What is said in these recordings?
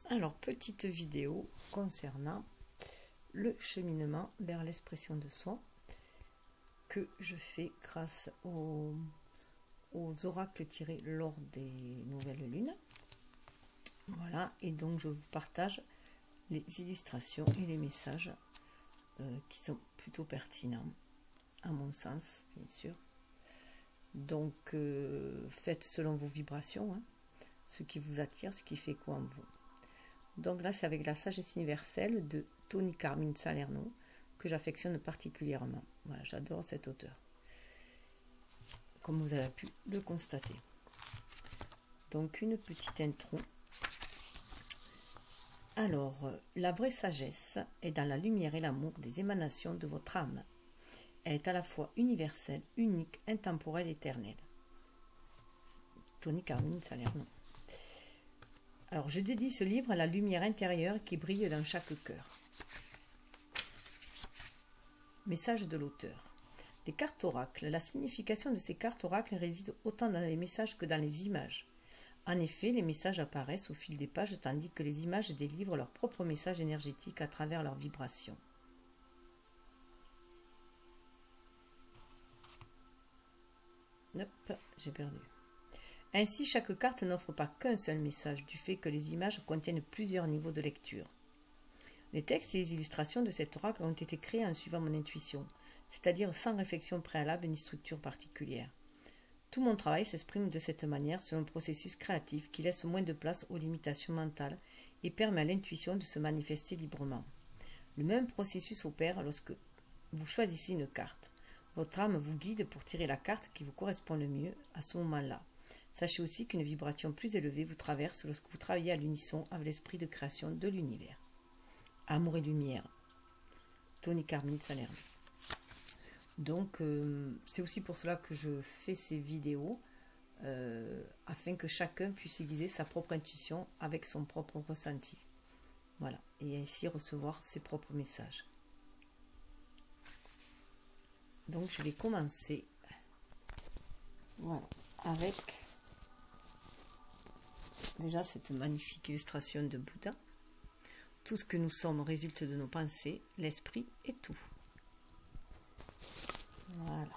Alors, petite vidéo concernant le cheminement vers l'expression de soi que je fais grâce aux oracles tirés lors des nouvelles lunes. Voilà, et donc je vous partage les illustrations et les messages qui sont plutôt pertinents, à mon sens, bien sûr. Donc, faites selon vos vibrations, hein, ce qui vous attire, ce qui fait quoi en vous. Donc là, c'est avec la sagesse universelle de Tony Carmine Salerno que j'affectionne particulièrement. Voilà, j'adore cet auteur, comme vous avez pu le constater. Donc, une petite intro. Alors, la vraie sagesse est dans la lumière et l'amour des émanations de votre âme. Elle est à la fois universelle, unique, intemporelle, éternelle. Tony Carmine Salerno. Alors, je dédie ce livre à la lumière intérieure qui brille dans chaque cœur. Message de l'auteur. Les cartes oracles. La signification de ces cartes oracles réside autant dans les messages que dans les images. En effet, les messages apparaissent au fil des pages tandis que les images délivrent leur propre message énergétique à travers leurs vibrations. Hop, j'ai perdu. Ainsi, chaque carte n'offre pas qu'un seul message, du fait que les images contiennent plusieurs niveaux de lecture. Les textes et les illustrations de cet oracle ont été créés en suivant mon intuition, c'est-à-dire sans réflexion préalable ni structure particulière. Tout mon travail s'exprime de cette manière selon un processus créatif qui laisse moins de place aux limitations mentales et permet à l'intuition de se manifester librement. Le même processus opère lorsque vous choisissez une carte. Votre âme vous guide pour tirer la carte qui vous correspond le mieux à ce moment-là. Sachez aussi qu'une vibration plus élevée vous traverse lorsque vous travaillez à l'unisson avec l'esprit de création de l'univers. Amour et lumière. Tony Carmine Salerno. Donc, c'est aussi pour cela que je fais ces vidéos, afin que chacun puisse aiguiser sa propre intuition avec son propre ressenti. Voilà, et ainsi recevoir ses propres messages. Donc, je vais commencer, voilà, avec déjà cette magnifique illustration de Bouddha. Tout ce que nous sommes résulte de nos pensées, l'esprit est tout. Voilà.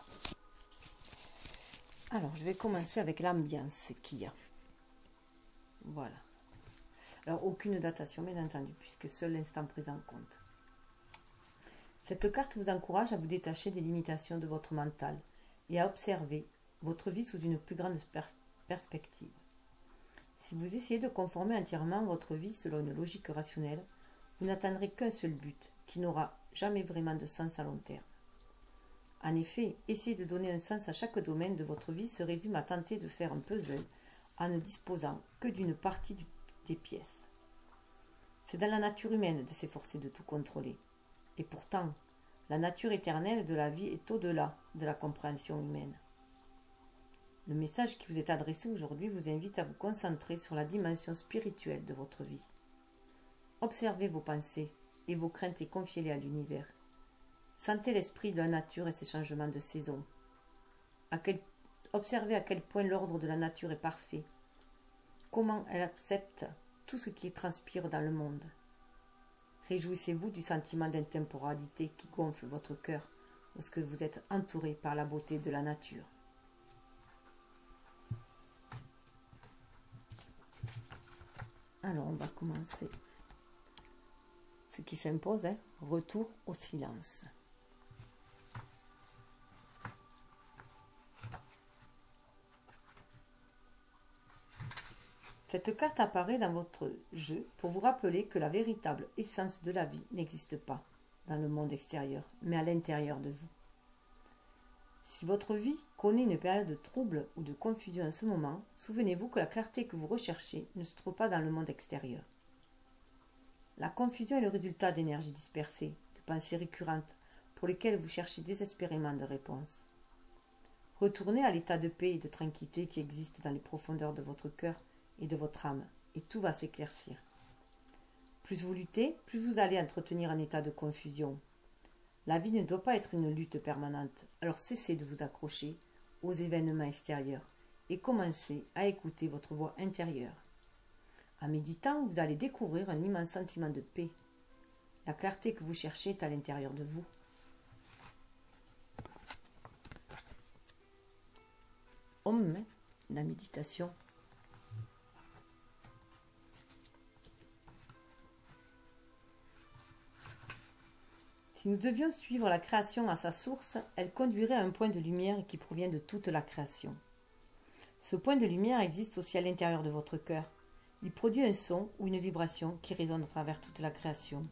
Alors, je vais commencer avec l'ambiance qu'il y a. Voilà. Alors, aucune datation, bien entendu, puisque seul l'instant présent compte. Cette carte vous encourage à vous détacher des limitations de votre mental et à observer votre vie sous une plus grande perspective. Si vous essayez de conformer entièrement votre vie selon une logique rationnelle, vous n'atteindrez qu'un seul but, qui n'aura jamais vraiment de sens à long terme. En effet, essayer de donner un sens à chaque domaine de votre vie se résume à tenter de faire un puzzle en ne disposant que d'une partie des pièces. C'est dans la nature humaine de s'efforcer de tout contrôler. Et pourtant, la nature éternelle de la vie est au-delà de la compréhension humaine. Le message qui vous est adressé aujourd'hui vous invite à vous concentrer sur la dimension spirituelle de votre vie. Observez vos pensées et vos craintes et confiez-les à l'univers. Sentez l'esprit de la nature et ses changements de saison. Observez à quel point l'ordre de la nature est parfait. Comment elle accepte tout ce qui transpire dans le monde. Réjouissez-vous du sentiment d'intemporalité qui gonfle votre cœur lorsque vous êtes entouré par la beauté de la nature. Alors, on va commencer. Ce qui s'impose, retour au silence. Cette carte apparaît dans votre jeu pour vous rappeler que la véritable essence de la vie n'existe pas dans le monde extérieur, mais à l'intérieur de vous. Si votre vie connaît une période de trouble ou de confusion en ce moment, souvenez-vous que la clarté que vous recherchez ne se trouve pas dans le monde extérieur. La confusion est le résultat d'énergies dispersées, de pensées récurrentes, pour lesquelles vous cherchez désespérément de réponses. Retournez à l'état de paix et de tranquillité qui existe dans les profondeurs de votre cœur et de votre âme, et tout va s'éclaircir. Plus vous luttez, plus vous allez entretenir un état de confusion. La vie ne doit pas être une lutte permanente, alors cessez de vous accrocher aux événements extérieurs et commencez à écouter votre voix intérieure. En méditant, vous allez découvrir un immense sentiment de paix. La clarté que vous cherchez est à l'intérieur de vous. Om, la méditation. Si nous devions suivre la création à sa source, elle conduirait à un point de lumière qui provient de toute la création. Ce point de lumière existe aussi à l'intérieur de votre cœur. Il produit un son ou une vibration qui résonne à travers toute la création.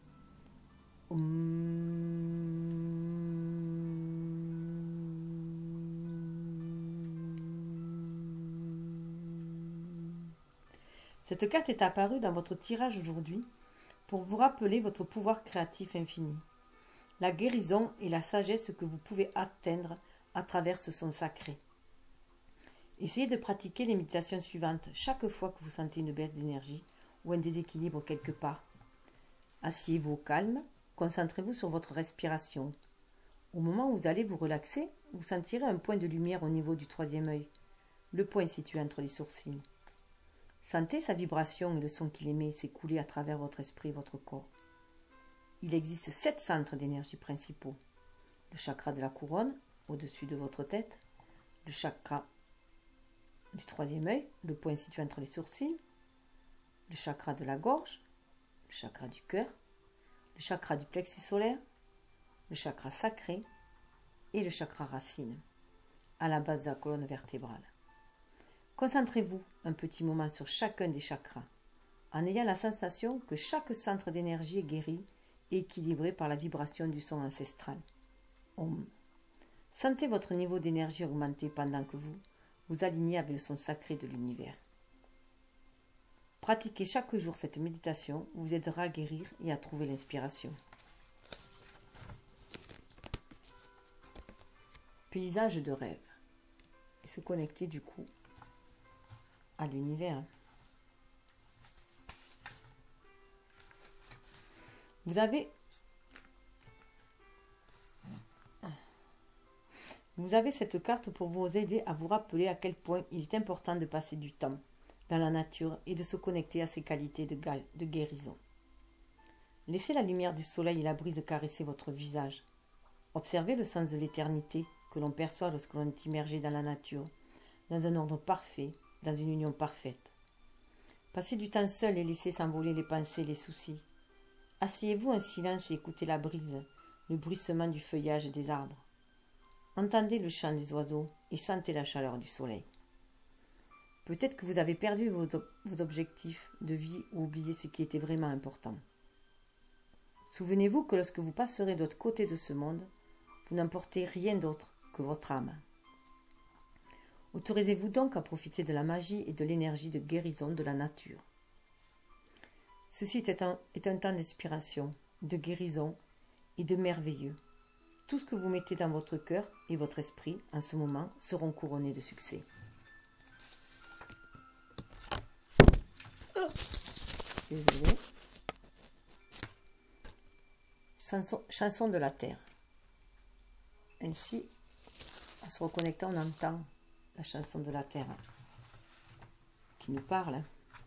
Cette carte est apparue dans votre tirage aujourd'hui pour vous rappeler votre pouvoir créatif infini, la guérison et la sagesse que vous pouvez atteindre à travers ce son sacré. Essayez de pratiquer les méditations suivantes chaque fois que vous sentez une baisse d'énergie ou un déséquilibre quelque part. Asseyez-vous au calme, concentrez-vous sur votre respiration. Au moment où vous allez vous relaxer, vous sentirez un point de lumière au niveau du troisième œil, le point situé entre les sourcils. Sentez sa vibration et le son qu'il émet s'écouler à travers votre esprit et votre corps. Il existe 7 centres d'énergie principaux. Le chakra de la couronne, au-dessus de votre tête, le chakra du troisième œil, le point situé entre les sourcils, le chakra de la gorge, le chakra du cœur, le chakra du plexus solaire, le chakra sacré et le chakra racine, à la base de la colonne vertébrale. Concentrez-vous un petit moment sur chacun des chakras, en ayant la sensation que chaque centre d'énergie est guéri et équilibré par la vibration du son ancestral. Om. Sentez votre niveau d'énergie augmenter pendant que vous vous alignez avec le son sacré de l'univers. Pratiquez chaque jour cette méditation vous aidera à guérir et à trouver l'inspiration. Paysage de rêve. Et se connecter du coup à l'univers. Vous avez cette carte pour vous aider à vous rappeler à quel point il est important de passer du temps dans la nature et de se connecter à ses qualités de guérison. Laissez la lumière du soleil et la brise caresser votre visage. Observez le sens de l'éternité que l'on perçoit lorsque l'on est immergé dans la nature, dans un ordre parfait, dans une union parfaite. Passez du temps seul et laissez s'envoler les pensées et les soucis. Asseyez-vous en silence et écoutez la brise, le bruissement du feuillage des arbres. Entendez le chant des oiseaux et sentez la chaleur du soleil. Peut-être que vous avez perdu vos objectifs de vie ou oublié ce qui était vraiment important. Souvenez-vous que lorsque vous passerez de l'autre côté de ce monde, vous n'emportez rien d'autre que votre âme. Autorisez-vous donc à profiter de la magie et de l'énergie de guérison de la nature. Ceci est un temps d'inspiration, de guérison et de merveilleux. Tout ce que vous mettez dans votre cœur et votre esprit en ce moment seront couronnés de succès. Désolée. Chanson de la terre. Ainsi, en se reconnectant, on entend la chanson de la terre qui nous parle.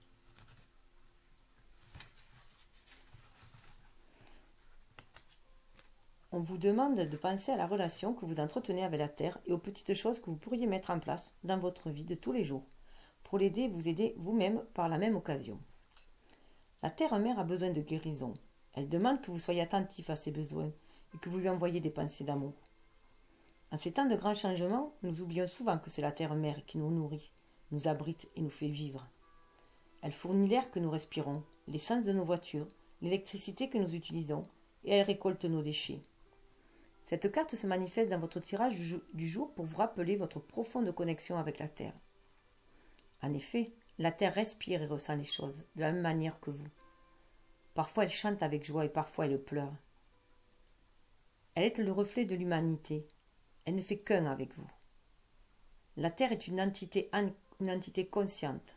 On vous demande de penser à la relation que vous entretenez avec la terre et aux petites choses que vous pourriez mettre en place dans votre vie de tous les jours pour l'aider et vous aider vous-même par la même occasion. La terre-mère a besoin de guérison. Elle demande que vous soyez attentif à ses besoins et que vous lui envoyiez des pensées d'amour. En ces temps de grands changements, nous oublions souvent que c'est la terre-mère qui nous nourrit, nous abrite et nous fait vivre. Elle fournit l'air que nous respirons, l'essence de nos voitures, l'électricité que nous utilisons et elle récolte nos déchets. Cette carte se manifeste dans votre tirage du jour pour vous rappeler votre profonde connexion avec la terre. En effet, la terre respire et ressent les choses de la même manière que vous. Parfois elle chante avec joie et parfois elle pleure. Elle est le reflet de l'humanité. Elle ne fait qu'un avec vous. La terre est une entité consciente.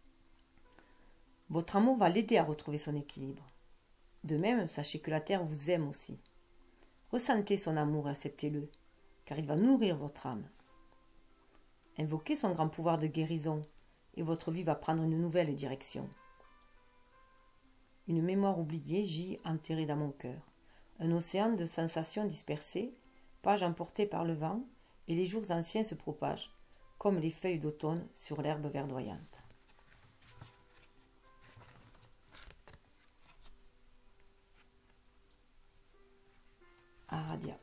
Votre amour va l'aider à retrouver son équilibre. De même, sachez que la terre vous aime aussi. Ressentez son amour et acceptez-le, car il va nourrir votre âme. Invoquez son grand pouvoir de guérison, et votre vie va prendre une nouvelle direction. une mémoire oubliée gît enterrée dans mon cœur. Un océan de sensations dispersées, pages emportées par le vent, et les jours anciens se propagent, comme les feuilles d'automne sur l'herbe verdoyante. Aradia.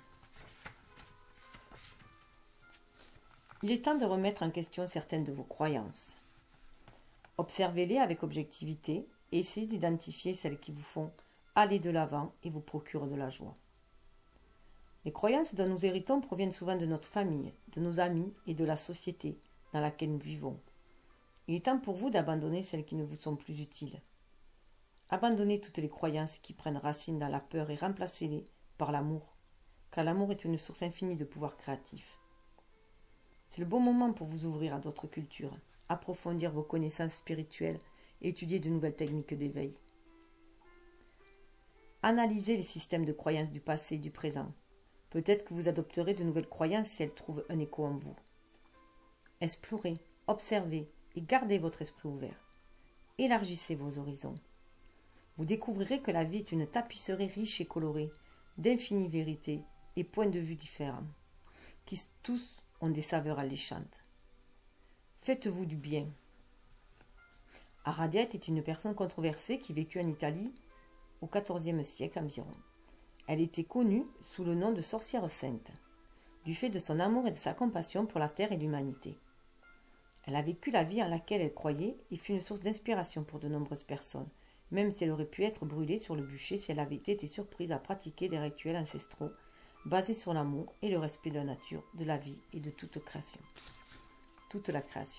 Il est temps de remettre en question certaines de vos croyances. Observez-les avec objectivité et essayez d'identifier celles qui vous font aller de l'avant et vous procurent de la joie. Les croyances dont nous héritons proviennent souvent de notre famille, de nos amis et de la société dans laquelle nous vivons. Il est temps pour vous d'abandonner celles qui ne vous sont plus utiles. Abandonnez toutes les croyances qui prennent racine dans la peur et remplacez-les par l'amour, car l'amour est une source infinie de pouvoir créatif. C'est le bon moment pour vous ouvrir à d'autres cultures, approfondir vos connaissances spirituelles et étudier de nouvelles techniques d'éveil. Analysez les systèmes de croyances du passé et du présent. Peut-être que vous adopterez de nouvelles croyances si elles trouvent un écho en vous. Explorez, observez et gardez votre esprit ouvert. Élargissez vos horizons. Vous découvrirez que la vie est une tapisserie riche et colorée, d'infinies vérités et points de vue différents, qui tous ont des saveurs alléchantes. Faites-vous du bien. Aradia était une personne controversée qui vécut en Italie au XIVe siècle environ. Elle était connue sous le nom de sorcière sainte, du fait de son amour et de sa compassion pour la terre et l'humanité. Elle a vécu la vie en laquelle elle croyait et fut une source d'inspiration pour de nombreuses personnes, même si elle aurait pu être brûlée sur le bûcher si elle avait été surprise à pratiquer des rituels ancestraux basés sur l'amour et le respect de la nature, de la vie et de toute création. Toute la création.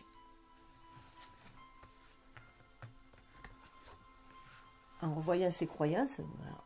En revoyant ses croyances,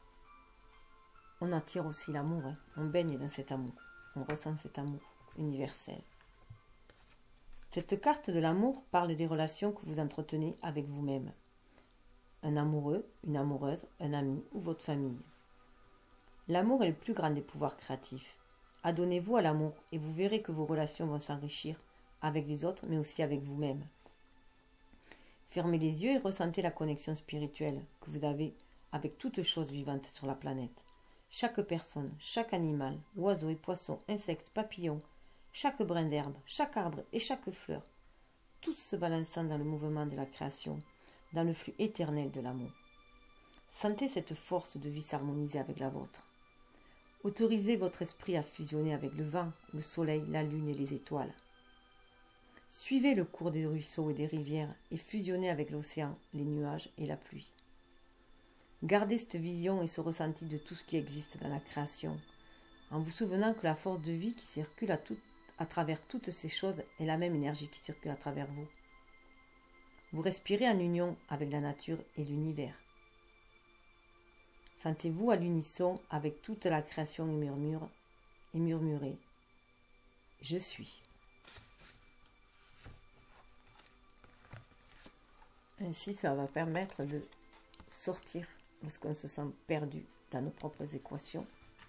on attire aussi l'amour, on baigne dans cet amour, on ressent cet amour universel. Cette carte de l'amour parle des relations que vous entretenez avec vous-même. Un amoureux, une amoureuse, un ami ou votre famille. L'amour est le plus grand des pouvoirs créatifs. Adonnez-vous à l'amour et vous verrez que vos relations vont s'enrichir avec les autres mais aussi avec vous-même. Fermez les yeux et ressentez la connexion spirituelle que vous avez avec toute chose vivante sur la planète. Chaque personne, chaque animal, oiseau et poisson, insecte, papillon, chaque brin d'herbe, chaque arbre et chaque fleur, tous se balançant dans le mouvement de la création, dans le flux éternel de l'amour. Sentez cette force de vie s'harmoniser avec la vôtre. Autorisez votre esprit à fusionner avec le vent, le soleil, la lune et les étoiles. Suivez le cours des ruisseaux et des rivières et fusionnez avec l'océan, les nuages et la pluie. Gardez cette vision et ce ressenti de tout ce qui existe dans la création, en vous souvenant que la force de vie qui circule à travers toutes ces choses est la même énergie qui circule à travers vous. Vous respirez en union avec la nature et l'univers. Sentez-vous à l'unisson avec toute la création et murmurez « Je suis ». Ainsi, ça va permettre de sortir lorsqu'on se sent perdu dans nos propres équations.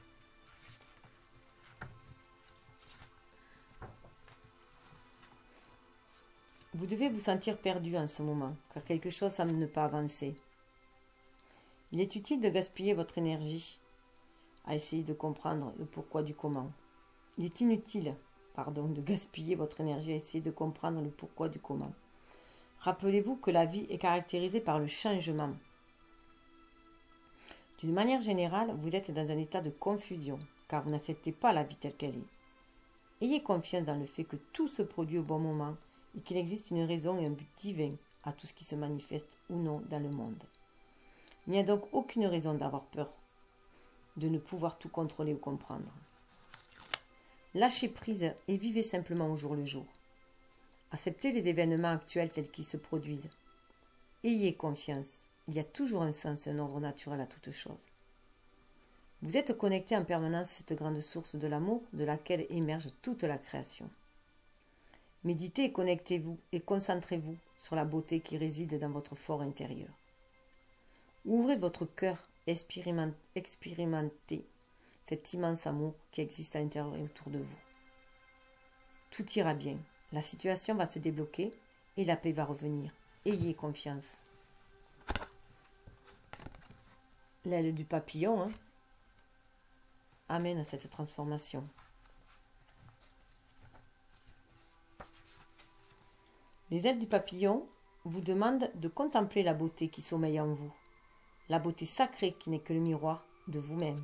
Vous devez vous sentir perdu en ce moment, car quelque chose semble ne pas avancer. Il est utile de gaspiller votre énergie à essayer de comprendre le pourquoi du comment. Il est inutile, de gaspiller votre énergie à essayer de comprendre le pourquoi du comment. Rappelez-vous que la vie est caractérisée par le changement. D'une manière générale, vous êtes dans un état de confusion, car vous n'acceptez pas la vie telle qu'elle est. Ayez confiance dans le fait que tout se produit au bon moment et qu'il existe une raison et un but divin à tout ce qui se manifeste ou non dans le monde. Il n'y a donc aucune raison d'avoir peur de ne pouvoir tout contrôler ou comprendre. Lâchez prise et vivez simplement au jour le jour. Acceptez les événements actuels tels qu'ils se produisent. Ayez confiance, il y a toujours un sens et un ordre naturel à toute chose. Vous êtes connecté en permanence à cette grande source de l'amour de laquelle émerge toute la création. Méditez et connectez-vous et concentrez-vous sur la beauté qui réside dans votre fort intérieur. Ouvrez votre cœur et expérimentez cet immense amour qui existe à l'intérieur et autour de vous. Tout ira bien, la situation va se débloquer et la paix va revenir. Ayez confiance. l'aile du papillon amène à cette transformation. Les ailes du papillon vous demandent de contempler la beauté qui sommeille en vous, la beauté sacrée qui n'est que le miroir de vous-même.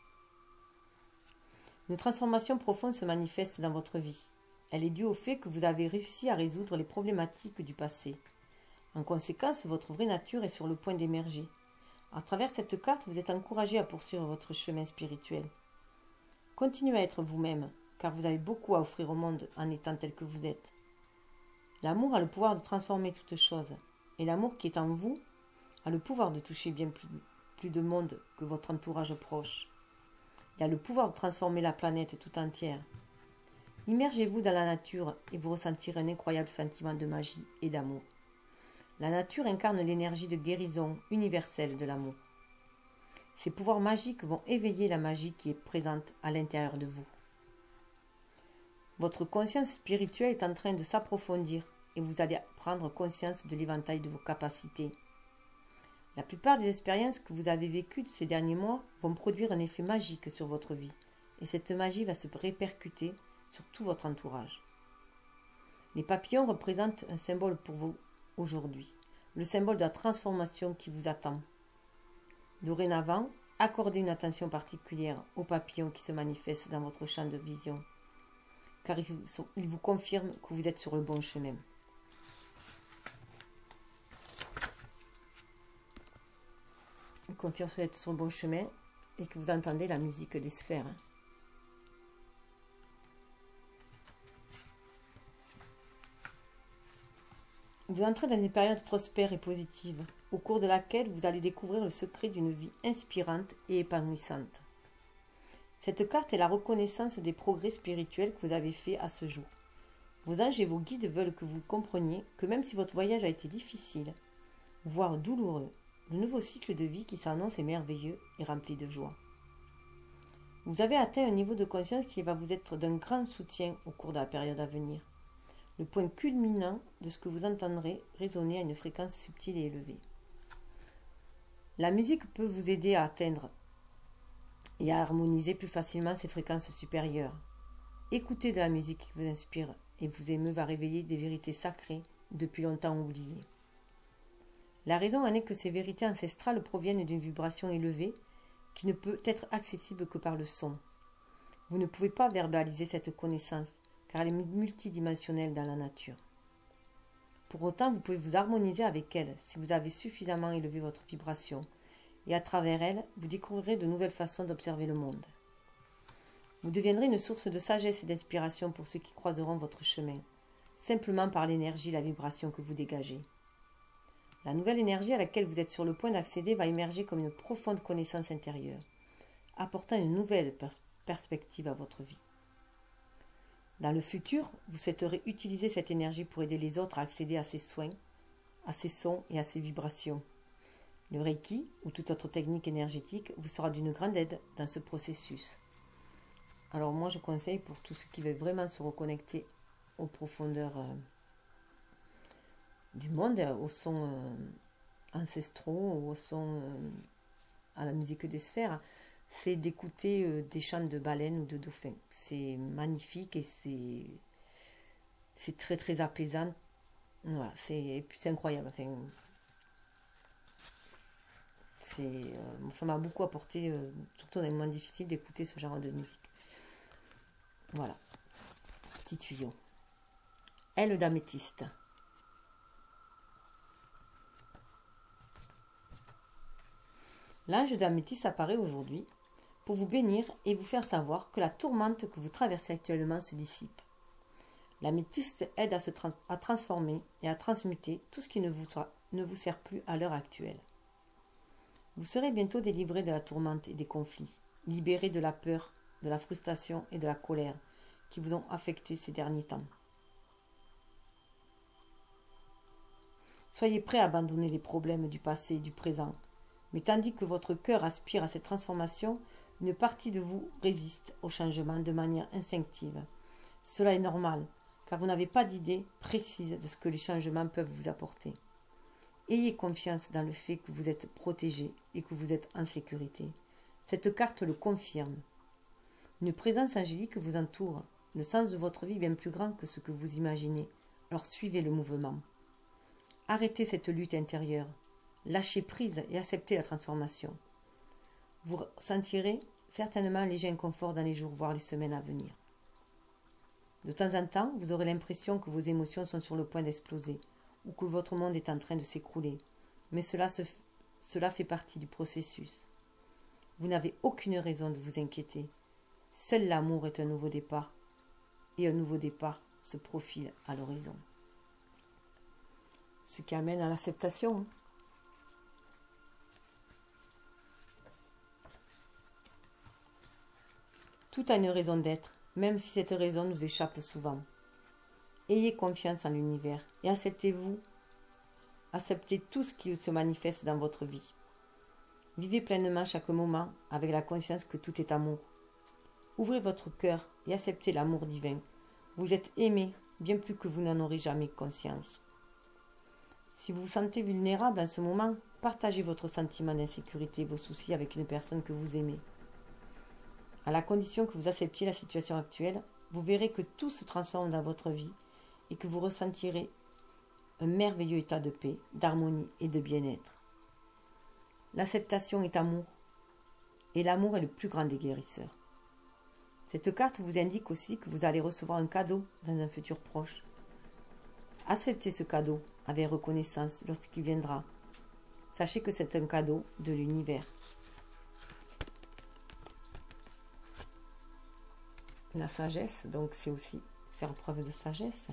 Une transformation profonde se manifeste dans votre vie. Elle est due au fait que vous avez réussi à résoudre les problématiques du passé. En conséquence, votre vraie nature est sur le point d'émerger. À travers cette carte, vous êtes encouragé à poursuivre votre chemin spirituel. Continuez à être vous-même, car vous avez beaucoup à offrir au monde en étant tel que vous êtes. L'amour a le pouvoir de transformer toute chose, et l'amour qui est en vous a le pouvoir de toucher bien plus de monde que votre entourage proche. Il a le pouvoir de transformer la planète tout entière. Immergez-vous dans la nature et vous ressentirez un incroyable sentiment de magie et d'amour. La nature incarne l'énergie de guérison universelle de l'amour. Ces pouvoirs magiques vont éveiller la magie qui est présente à l'intérieur de vous. Votre conscience spirituelle est en train de s'approfondir et vous allez prendre conscience de l'éventail de vos capacités. La plupart des expériences que vous avez vécues ces derniers mois vont produire un effet magique sur votre vie et cette magie va se répercuter sur tout votre entourage. Les papillons représentent un symbole pour vous aujourd'hui, le symbole de la transformation qui vous attend. Dorénavant, accordez une attention particulière aux papillons qui se manifestent dans votre champ de vision, car ils vous confirment que vous êtes sur le bon chemin. Ils confirment que vous êtes sur le bon chemin et que vous entendez la musique des sphères. Vous entrez dans une période prospère et positive, au cours de laquelle vous allez découvrir le secret d'une vie inspirante et épanouissante. Cette carte est la reconnaissance des progrès spirituels que vous avez faits à ce jour. Vos anges et vos guides veulent que vous compreniez que même si votre voyage a été difficile, voire douloureux, le nouveau cycle de vie qui s'annonce est merveilleux et rempli de joie. Vous avez atteint un niveau de conscience qui va vous être d'un grand soutien au cours de la période à venir. Le point culminant de ce que vous entendrez résonner à une fréquence subtile et élevée. La musique peut vous aider à atteindre et à harmoniser plus facilement ces fréquences supérieures. Écouter de la musique qui vous inspire et vous émeut va réveiller des vérités sacrées depuis longtemps oubliées. La raison en est que ces vérités ancestrales proviennent d'une vibration élevée qui ne peut être accessible que par le son. Vous ne pouvez pas verbaliser cette connaissance car elle est multidimensionnelle dans la nature. Pour autant, vous pouvez vous harmoniser avec elle si vous avez suffisamment élevé votre vibration, et à travers elle, vous découvrirez de nouvelles façons d'observer le monde. Vous deviendrez une source de sagesse et d'inspiration pour ceux qui croiseront votre chemin, simplement par l'énergie et la vibration que vous dégagez. La nouvelle énergie à laquelle vous êtes sur le point d'accéder va émerger comme une profonde connaissance intérieure, apportant une nouvelle perspective à votre vie. Dans le futur, vous souhaiterez utiliser cette énergie pour aider les autres à accéder à ces soins, à ces sons et à ces vibrations. Le Reiki, ou toute autre technique énergétique, vous sera d'une grande aide dans ce processus. Alors moi, je conseille pour tous ceux qui veulent vraiment se reconnecter aux profondeurs du monde, aux sons ancestraux, aux sons à la musique des sphères, c'est d'écouter des chants de baleines ou de dauphins. C'est magnifique et c'est très très apaisant. Voilà, c'est incroyable. Enfin, ça m'a beaucoup apporté, surtout dans les moments difficiles, d'écouter ce genre de musique. Voilà, petit tuyau. Aile d'améthyste. L'ange d'améthyste apparaît aujourd'hui pour vous bénir et vous faire savoir que la tourmente que vous traversez actuellement se dissipe. L'améthyste aide à transformer et à transmuter tout ce qui ne vous sert plus à l'heure actuelle. Vous serez bientôt délivré de la tourmente et des conflits, libéré de la peur, de la frustration et de la colère qui vous ont affecté ces derniers temps. Soyez prêts à abandonner les problèmes du passé et du présent, mais tandis que votre cœur aspire à cette transformation, une partie de vous résiste au changement de manière instinctive. Cela est normal, car vous n'avez pas d'idée précise de ce que les changements peuvent vous apporter. Ayez confiance dans le fait que vous êtes protégé et que vous êtes en sécurité. Cette carte le confirme. Une présence angélique vous entoure. Le sens de votre vie est bien plus grand que ce que vous imaginez. Alors suivez le mouvement. Arrêtez cette lutte intérieure. Lâchez prise et acceptez la transformation. Vous sentirez certainement un léger inconfort dans les jours, voire les semaines à venir. De temps en temps, vous aurez l'impression que vos émotions sont sur le point d'exploser ou que votre monde est en train de s'écrouler. Mais cela fait partie du processus. Vous n'avez aucune raison de vous inquiéter. Seul l'amour est un nouveau départ. Et un nouveau départ se profile à l'horizon. Ce qui amène à l'acceptation. Tout a une raison d'être, même si cette raison nous échappe souvent. Ayez confiance en l'univers et acceptez tout ce qui se manifeste dans votre vie. Vivez pleinement chaque moment avec la conscience que tout est amour. Ouvrez votre cœur et acceptez l'amour divin. Vous êtes aimé bien plus que vous n'en aurez jamais conscience. Si vous vous sentez vulnérable en ce moment, partagez votre sentiment d'insécurité et vos soucis avec une personne que vous aimez. À la condition que vous acceptiez la situation actuelle, vous verrez que tout se transforme dans votre vie et que vous ressentirez un merveilleux état de paix, d'harmonie et de bien-être. L'acceptation est amour, et l'amour est le plus grand des guérisseurs. Cette carte vous indique aussi que vous allez recevoir un cadeau dans un futur proche. Acceptez ce cadeau avec reconnaissance lorsqu'il viendra. Sachez que c'est un cadeau de l'univers. La sagesse, donc c'est aussi faire preuve de sagesse.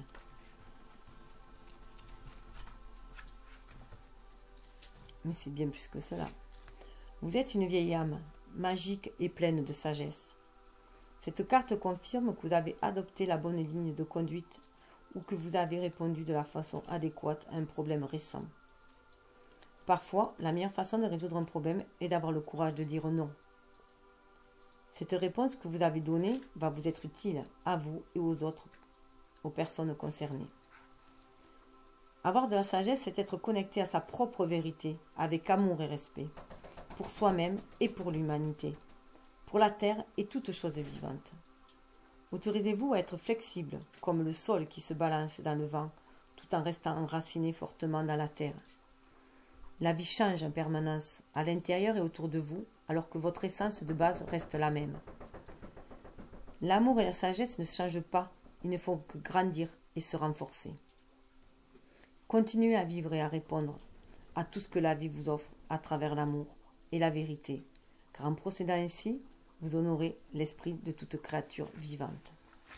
Mais c'est bien plus que cela. Vous êtes une vieille âme, magique et pleine de sagesse. Cette carte confirme que vous avez adopté la bonne ligne de conduite ou que vous avez répondu de la façon adéquate à un problème récent. Parfois, la meilleure façon de résoudre un problème est d'avoir le courage de dire non. Cette réponse que vous avez donnée va vous être utile à vous et aux autres, aux personnes concernées. Avoir de la sagesse, c'est être connecté à sa propre vérité, avec amour et respect, pour soi-même et pour l'humanité, pour la terre et toute chose vivante. Autorisez-vous à être flexible, comme le sol qui se balance dans le vent, tout en restant enraciné fortement dans la terre. La vie change en permanence, à l'intérieur et autour de vous, alors que votre essence de base reste la même. L'amour et la sagesse ne changent pas, ils ne font que grandir et se renforcer. Continuez à vivre et à répondre à tout ce que la vie vous offre à travers l'amour et la vérité, car en procédant ainsi, vous honorez l'esprit de toute créature vivante.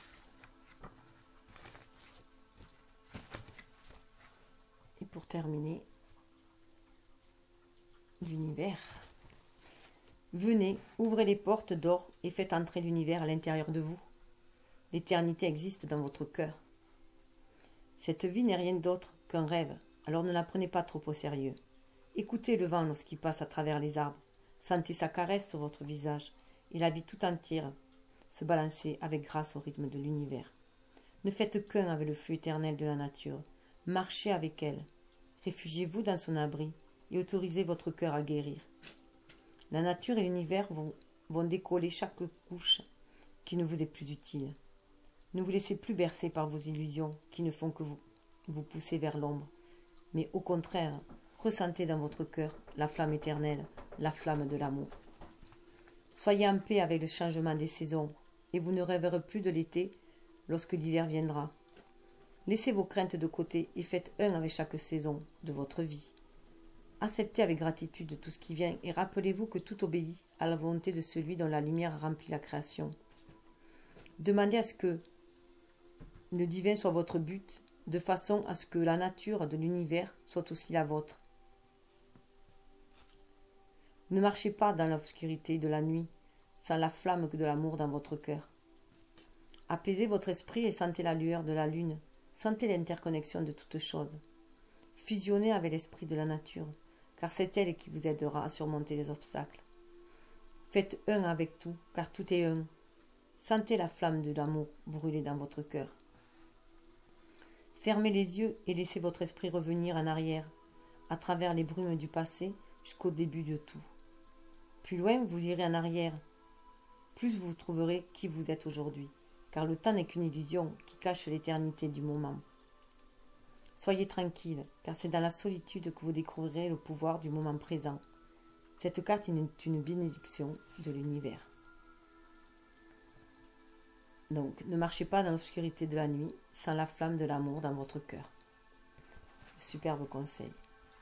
Et pour terminer, l'univers. Venez, ouvrez les portes d'or et faites entrer l'univers à l'intérieur de vous. L'éternité existe dans votre cœur. Cette vie n'est rien d'autre qu'un rêve, alors ne la prenez pas trop au sérieux. Écoutez le vent lorsqu'il passe à travers les arbres, sentez sa caresse sur votre visage et la vie tout entière se balancer avec grâce au rythme de l'univers. Ne faites qu'un avec le flux éternel de la nature, marchez avec elle, réfugiez-vous dans son abri et autorisez votre cœur à guérir. La nature et l'univers vont décoller chaque couche qui ne vous est plus utile. Ne vous laissez plus bercer par vos illusions qui ne font que vous pousser vers l'ombre, mais au contraire, ressentez dans votre cœur la flamme éternelle, la flamme de l'amour. Soyez en paix avec le changement des saisons, et vous ne rêverez plus de l'été lorsque l'hiver viendra. Laissez vos craintes de côté et faites un avec chaque saison de votre vie. Acceptez avec gratitude tout ce qui vient et rappelez-vous que tout obéit à la volonté de celui dont la lumière remplit la création. Demandez à ce que le divin soit votre but, de façon à ce que la nature de l'univers soit aussi la vôtre. Ne marchez pas dans l'obscurité de la nuit, sans la flamme de l'amour dans votre cœur. Apaisez votre esprit et sentez la lueur de la lune, sentez l'interconnexion de toutes choses. Fusionnez avec l'esprit de la nature, car c'est elle qui vous aidera à surmonter les obstacles. Faites un avec tout, car tout est un. Sentez la flamme de l'amour brûler dans votre cœur. Fermez les yeux et laissez votre esprit revenir en arrière, à travers les brumes du passé jusqu'au début de tout. Plus loin, vous irez en arrière, plus vous trouverez qui vous êtes aujourd'hui, car le temps n'est qu'une illusion qui cache l'éternité du moment. Soyez tranquille, car c'est dans la solitude que vous découvrirez le pouvoir du moment présent. Cette carte est une bénédiction de l'univers. Donc, ne marchez pas dans l'obscurité de la nuit, sans la flamme de l'amour dans votre cœur. Superbe conseil.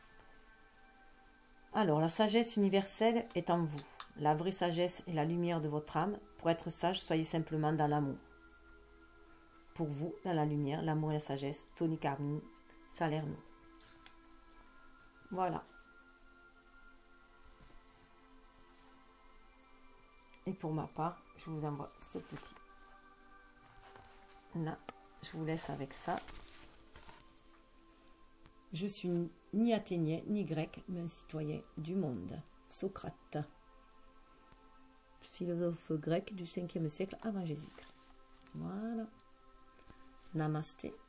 Alors, la sagesse universelle est en vous. La vraie sagesse est la lumière de votre âme. Pour être sage, soyez simplement dans l'amour. Pour vous, dans la lumière, l'amour et la sagesse, Tony Carmine, Salerno. Voilà. Et pour ma part, je vous envoie ce petit. Là, je vous laisse avec ça. Je suis ni athénien ni grec, mais un citoyen du monde. Socrate, philosophe grec du 5e siècle avant Jésus-Christ. Voilà. Namasté.